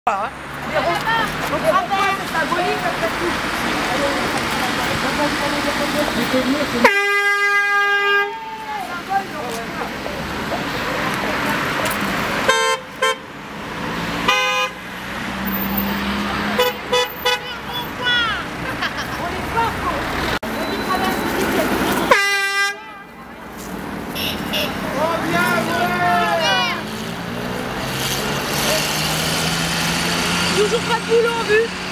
Voilà, hein. Donc rappel, c'est symbolique après tout. Toujours pas de boulot en vue.